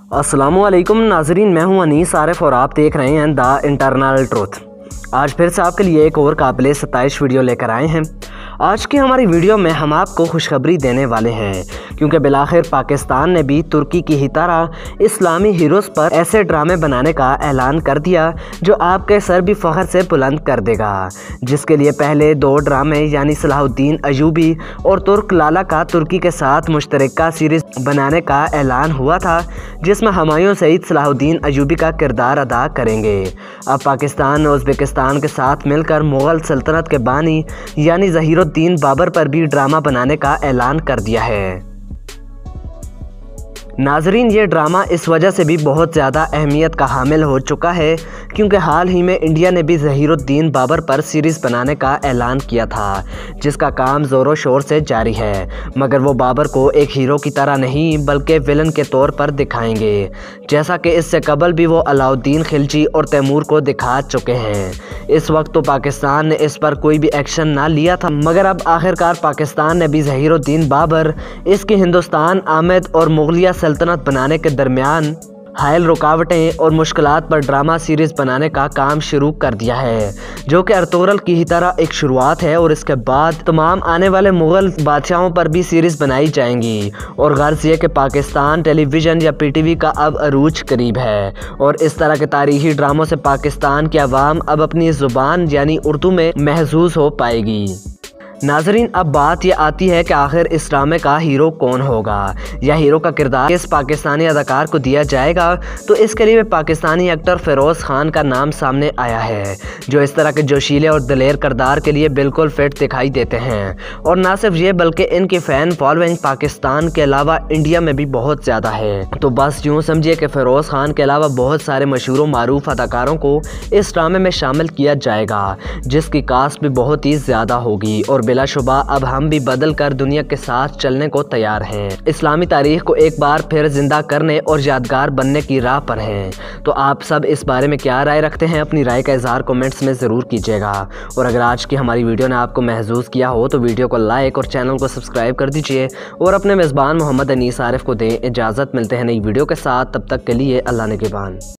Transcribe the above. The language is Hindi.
अस्सलामुअलैकुम नाजरीन, मैं हूं अनीस आरिफ और आप देख रहे हैं द इंटरनल ट्रूथ। आज फिर से आपके लिए एक और काबिल सताइश वीडियो लेकर आए हैं। आज की हमारी वीडियो में हम आपको खुशखबरी देने वाले हैं, क्योंकि बिलाखिर पाकिस्तान ने भी तुर्की की ही तरह इस्लामी हीरोज़ पर ऐसे ड्रामे बनाने का ऐलान कर दिया जो आपके सर भी फ़ख्र से बुलंद कर देगा। जिसके लिए पहले दो ड्रामे यानी सलाहुद्दीन अयूबी और तुर्क लाला का तुर्की के साथ मुश्तरका सीरीज़ बनाने का ऐलान हुआ था, जिसमें हुमायूं सईद सलाहुद्दीन अयूबी का किरदार अदा करेंगे। अब पाकिस्तान ने उज़्बेकिस्तान के साथ मिलकर मुग़ल सल्तनत के बानी यानी ज़हीरुद्दीन बाबर पर भी ड्रामा बनाने का ऐलान कर दिया है। नाजरीन, ये ड्रामा इस वजह से भी बहुत ज़्यादा अहमियत का हामिल हो चुका है क्योंकि हाल ही में इंडिया ने भी ज़हीरुद्दीन बाबर पर सीरीज़ बनाने का ऐलान किया था, जिसका काम ज़ोरों शोर से जारी है। मगर वो बाबर को एक हीरो की तरह नहीं बल्कि विलन के तौर पर दिखाएंगे, जैसा कि इससे कबल भी वो अलाउद्दीन खिलजी और तैमूर को दिखा चुके हैं। इस वक्त तो पाकिस्तान ने इस पर कोई भी एक्शन ना लिया था, मगर अब आखिरकार पाकिस्तान ने भी ज़हीरुद्दीन बाबर, इसकी हिंदुस्तान आमद और मुगलिया सल्तनत बनाने के दरमियान हायल रुकावटें और मुश्किलात पर ड्रामा सीरीज़ बनाने का काम शुरू कर दिया है, जो कि अर्तुगरुल की ही तरह एक शुरुआत है। और इसके बाद तमाम आने वाले मुग़ल बादशाहों पर भी सीरीज़ बनाई जाएंगी। और गर्ज ये कि पाकिस्तान टेलीविज़न या PTV का अब अरूज करीब है और इस तरह के तारीखी ड्रामों से पाकिस्तान की आवाम अब अपनी ज़ुबान यानी उर्दू में महसूस हो पाएगी। नाजरीन, अब बात यह आती है कि आखिर इस ड्रामे का हीरो कौन होगा या हीरो का किरदार किस पाकिस्तानी अदाकार को दिया जाएगा। तो इसके लिए पाकिस्तानी एक्टर फ़िरोज़ खान का नाम सामने आया है, जो इस तरह के जोशीले और दलेर किरदार के लिए बिल्कुल फिट दिखाई देते हैं। और ना सिर्फ ये बल्कि इनकी फ़ैन फॉलोइंग पाकिस्तान के अलावा इंडिया में भी बहुत ज़्यादा है। तो बस यूँ समझिए कि फ़िरोज़ खान के अलावा बहुत सारे मशहूर मारूफ अदाकारों को इस ड्रामे में शामिल किया जाएगा, जिसकी कास्ट भी बहुत ही ज़्यादा होगी। और बिलाशुबा अब हम भी बदल कर दुनिया के साथ चलने को तैयार हैं, इस्लामी तारीख को एक बार फिर जिंदा करने और यादगार बनने की राह पर हैं। तो आप सब इस बारे में क्या राय रखते हैं? अपनी राय का इजहार कमेंट्स में ज़रूर कीजिएगा। और अगर आज की हमारी वीडियो ने आपको महसूस किया हो तो वीडियो को लाइक और चैनल को सब्सक्राइब कर दीजिए और अपने मेज़बान मोहम्मद अनीस आरिफ को दें इजाज़त। मिलते हैं नई वीडियो के साथ, तब तक के लिए अल्लाह निगहबान।